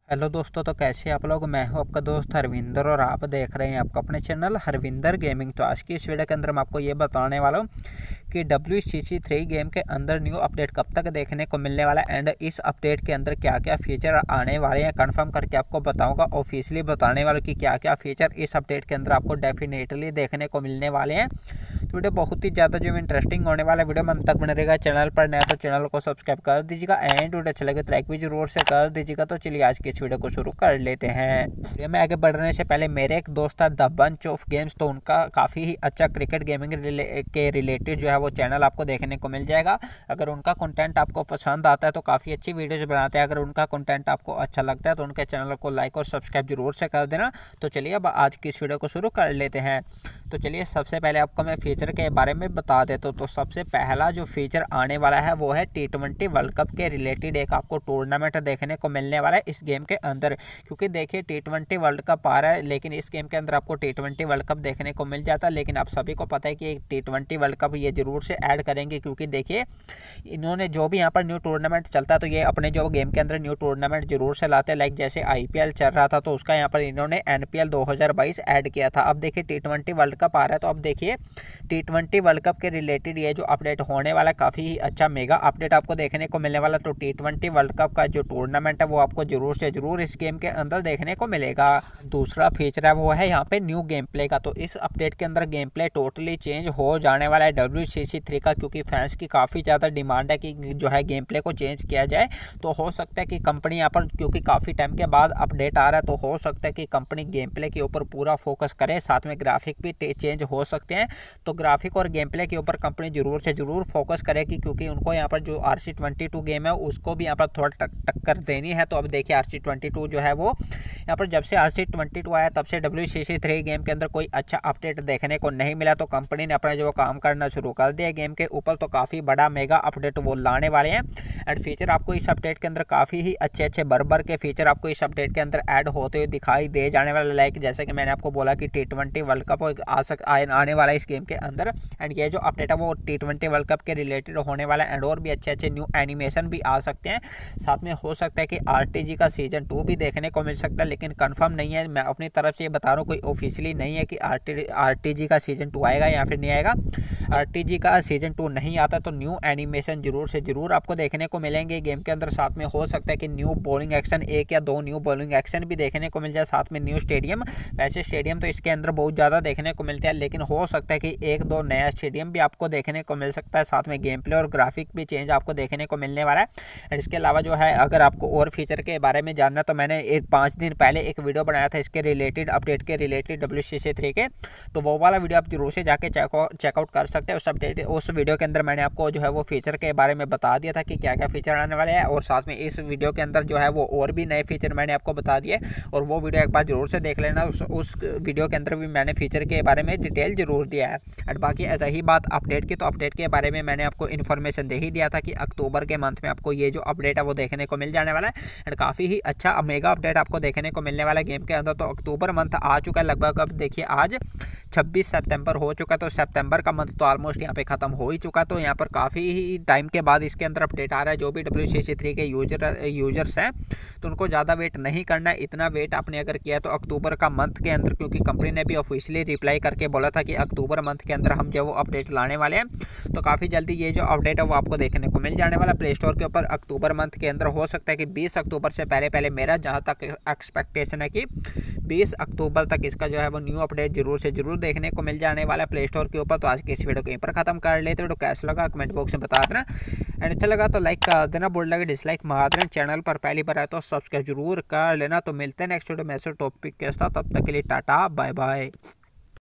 Hello दोस्तों, तो कैसे आप लोग। मैं हूं आपका दोस्त हरविंदर और आप देख रहे हैं आपका अपने चैनल हरविंदर गेमिंग। तो आज की इस वीडियो के अंदर मैं आपको ये बताने वाला हूं कि WCC3 गेम के अंदर न्यू अपडेट कब तक देखने को मिलने वाला है एंड इस अपडेट के अंदर क्या क्या फीचर आने वाले हैं कंफर्म करके आपको बताऊंगा। ऑफिशियली बताने वाला कि क्या क्या फीचर इस अपडेट के अंदर आपको डेफिनेटली देखने को मिलने वाले हैं। तो वीडियो बहुत ही ज़्यादा जो इंटरेस्टिंग होने वाला है। वीडियो में अंत तक बने रहेगा। चैनल पर नया तो चैनल को सब्सक्राइब कर दीजिएगा एंड वीडियो अच्छा लगे तो लाइक भी जरूर से कर दीजिएगा। तो चलिए आज की इस वीडियो को शुरू कर लेते हैं। वीडियो में आगे बढ़ने से पहले मेरे एक दोस्त था द बंच ऑफ गेम्स, तो उनका काफ़ी ही अच्छा क्रिकेट गेमिंग के रिलेटेड जो है वो चैनल आपको देखने को मिल जाएगा। अगर उनका कंटेंट आपको पसंद आता है तो काफ़ी अच्छी वीडियोज बनाते हैं। अगर उनका कंटेंट आपको अच्छा लगता है तो उनके चैनल को लाइक और सब्सक्राइब जरूर से कर देना। तो चलिए अब आज की इस वीडियो को शुरू कर लेते हैं। तो चलिए सबसे पहले आपको मैं फीचर के बारे में बता देता हूँ। तो सबसे पहला जो फीचर आने वाला है वो है T20 वर्ल्ड कप के रिलेटेड एक आपको टूर्नामेंट देखने को मिलने वाला है इस गेम के अंदर। क्योंकि देखिए T20 वर्ल्ड कप आ रहा है, लेकिन इस गेम के अंदर आपको T20 वर्ल्ड कप देखने को मिल जाता है। लेकिन आप सभी को पता है कि T20 वर्ल्ड कप ये जरूर से ऐड करेंगे, क्योंकि देखिए इन्होंने जो भी यहाँ पर न्यू टूर्नामेंट चलता है तो ये अपने जो गेम के अंदर न्यू टूर्नामेंट जरूर से लाते हैं। लाइक जैसे IPL चल रहा था तो उसका यहाँ पर इन्होंने NPL 2022 ऐड किया था। अब देखिए T20 वर्ल्ड कप आ रहा है, तो अब देखिए T20 वर्ल्ड कप के रिलेटेड ये जो अपडेट होने वाला है काफ़ी ही अच्छा मेगा अपडेट आपको देखने को मिलने वाला। तो T20 वर्ल्ड कप का जो टूर्नामेंट है वो आपको जरूर से जरूर इस गेम के अंदर देखने को मिलेगा। दूसरा फीचर है वो है यहाँ पे न्यू गेम प्ले का। तो इस अपडेट के अंदर गेम प्ले टोटली चेंज हो जाने वाला है WCC3 का, क्योंकि फैंस की काफ़ी ज़्यादा डिमांड है कि जो है गेम प्ले को चेंज किया जाए। तो हो सकता है कि कंपनी यहाँ पर, क्योंकि काफ़ी टाइम के बाद अपडेट आ रहा है, तो हो सकता है कि कंपनी गेम प्ले के ऊपर पूरा फोकस करे। साथ में ग्राफिक भी चेंज हो सकते हैं, तो ग्राफिक और गेम प्ले के ऊपर कंपनी जरूर से जरूर फोकस करेगी, क्योंकि उनको यहाँ पर जो RC22 गेम है उसको भी यहाँ पर थोड़ा टक्कर देनी है। तो अब देखिए RC22 जो है वो यहाँ पर जब से RC22 आया तब से WCC3 गेम के अंदर कोई अच्छा अपडेट देखने को नहीं मिला। तो कंपनी ने अपना जो काम करना शुरू कर दिया गेम के ऊपर, तो काफ़ी बड़ा मेगा अपडेट वो लाने वाले हैं। एंड फीचर आपको इस अपडेट के अंदर काफ़ी ही अच्छे भर के फीचर आपको इस अपडेट के अंदर ऐड होते हुए दिखाई दे जाने वाले। लाइक जैसे कि मैंने आपको बोला कि T20 वर्ल्ड कप आने वाला है इस गेम के अंदर। एंड ये जो अपडेट है वो T20 वर्ल्ड कप के रिलेटेड होने वाला है। एंड और भी अच्छे हाँ एनिमेशन भी आ सकते हैं। साथ में हो सकता है कि RTG का सीजन 2 भी देखने को मिल सकता है, लेकिन कंफर्म नहीं है। मैं अपनी तरफ से ये बता रहा हूँ, कोई ऑफिशियली नहीं है कि RTG का सीजन 2 आएगा या फिर नहीं आएगा। RTG का सीजन 2 नहीं आता तो न्यू एनिमेशन जरूर से जरूर आपको देखने को मिलेंगे गेम के अंदर। साथ में हो सकता है कि न्यू बॉलिंग एक्शन 1 या 2 न्यू बॉलिंग एक्शन भी देखने को मिल जाए। साथ में न्यू स्टेडियम, वैसे स्टेडियम तो इसके अंदर बहुत ज़्यादा देखने को मिलते हैं, लेकिन हो सकता है कि 1-2 नया स्टेडियम भी आपको देखने को मिल सकता है। साथ में गेम प्ले और ग्राफिक भी चेंज आपको देखने को मिलने वाला है। और इसके अलावा जो है अगर आपको और फीचर के बारे में जानना तो मैंने 5 दिन पहले एक वीडियो बनाया था इसके रिलेटेड, अपडेट के रिलेटेड WCC3 के। तो वो वाला वीडियो आप जरूर से जाके चेकआउट कर सकते हैं। उस वीडियो के अंदर मैंने आपको जो है वो फीचर के बारे में बता दिया था कि क्या क्या फीचर आने वाले हैं। और साथ में इस वीडियो के अंदर जो है वो और भी नए फीचर मैंने आपको बता दिए, और वो वीडियो एक बार जरूर से देख लेना। उस वीडियो के अंदर भी मैंने फीचर के बारे में डिटेल जरूर दिया है। और बाकी रही बात अपडेट की, तो अपडेट के बारे में मैंने आपको इन्फॉर्मेशन दे ही दिया था कि अक्टूबर के मंथ में आपको ये जो अपडेट है वो देखने को मिल जाने वाला है। एंड काफ़ी ही अच्छा मेगा अपडेट आपको देखने को मिलने वाला है गेम के अंदर। तो अक्टूबर मंथ आ चुका है लगभग। अब देखिए आज 26 सितंबर हो चुका है, तो सितंबर का मंथ तो ऑलमोस्ट यहाँ पे ख़त्म हो ही चुका। तो यहाँ पर काफ़ी ही टाइम के बाद इसके अंदर अपडेट आ रहा है। जो भी WCC3 के यूजर्स हैं तो उनको ज़्यादा वेट नहीं करना है। इतना वेट आपने अगर किया तो अक्टूबर का मंथ के अंदर, क्योंकि कंपनी ने भी ऑफिशियली रिप्लाई करके बोला था कि अक्टूबर मंथ के अंदर हम जो वो अपडेट लाने वाले हैं। तो काफ़ी जल्दी ये जो अपडेट है वो आपको देखने को मिल जाने वाला प्ले स्टोर के ऊपर अक्टूबर मंथ के अंदर। हो सकता है कि 20 अक्टूबर से पहले मेरा जहाँ तक एक्सपेक्टेशन है कि 20 अक्टूबर तक इसका जो है वो न्यू अपडेट जरूर से जरूर देखने को मिल जाने वाला है प्ले स्टोर के ऊपर। तो आज की इस वीडियो को यहीं पर खत्म कर लेते। वीडियो कैसा लगा कमेंट बॉक्स में बता देना। एंड अच्छा लगा तो लाइक कर देना, बुरा लगे डिसलाइक मार देना। चैनल पर पहली बार आए तो सब्सक्राइब जरूर कर लेना। तो मिलते हैं नेक्स्ट वीडियो में ऐसे टॉपिक के साथ। तब तक के लिए टाटा बाय बाय।